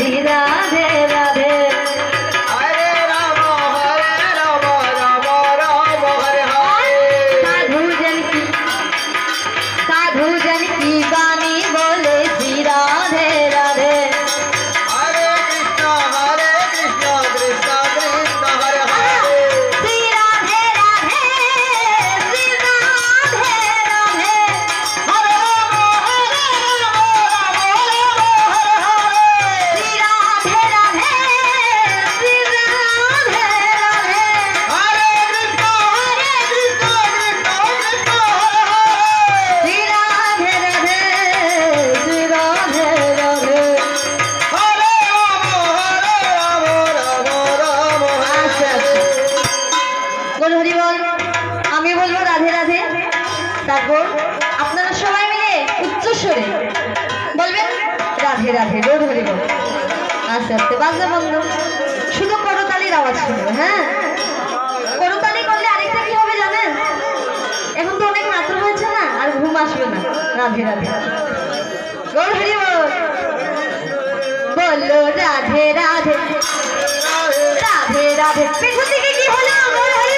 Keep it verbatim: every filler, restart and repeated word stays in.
श्री राधे राधे আপনারা সবাই মিলে উচ্চস্বরে বলবেন রাধে রাধে রোদ হরি বল। আস্তে আস্তে বাজনা বন্ধ, শুধু করতালির আওয়াজ শুনবে। হ্যাঁ, করতালি করলে আরেকটা কি হবে জানেন? এখন তো অনেক রাত্র হয়েছে না, আর ঘুম আসবে না। রাধে রাধে রোদ হরি বল, বললো রাধে রাধে রাধে রাধে। পেছন থেকে কি হলো?